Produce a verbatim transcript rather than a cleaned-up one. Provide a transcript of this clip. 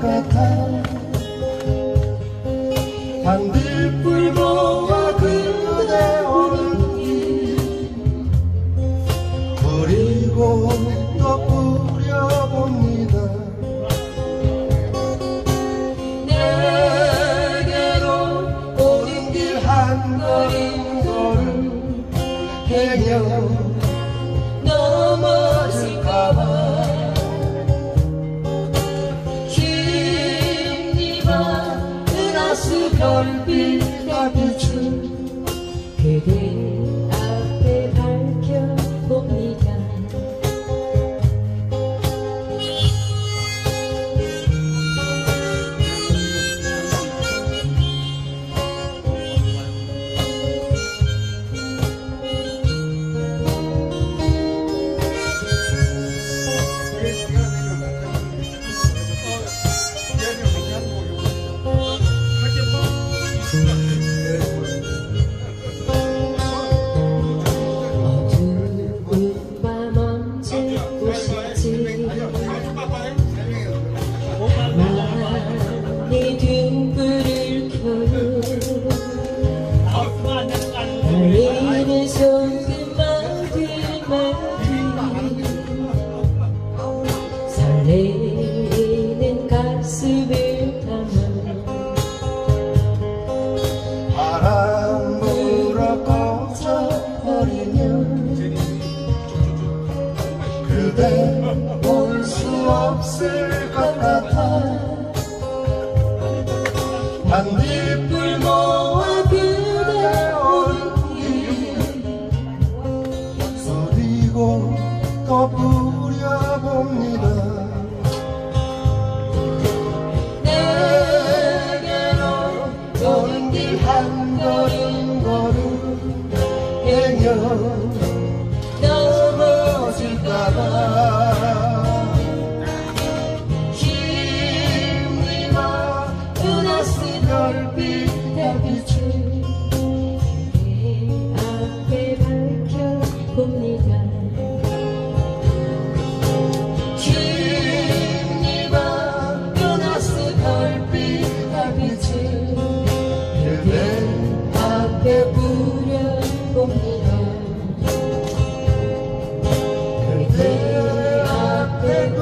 같아. 반딧불 모아 그대 오는 길 그리고 또 뿌려봅니다. 내게로 오는 길 한 걸음 걸음 행여 넘어질까봐 별빛과 비춘 그대 앞에 밝혀봅니다. 어두운 밤 언제 오실지 많이 등불을 켜요. 달리는 손끝마디 마디 설레이는 가슴을 담아 바람 불어 꺼져버리면 그대 올 수 없을 것 같아. 반딧불 모아 그대 오는 길 그리고 또 뿌려봅니다. 내게로 오는 길 한 걸음 걸음 행여 넘어질까봐 별빛에 비춘 그대 앞에 밝혀봅니다. 긴 밤 은하수 별빛에 비춘 그대 앞에 뿌려봅니다. 그대 앞에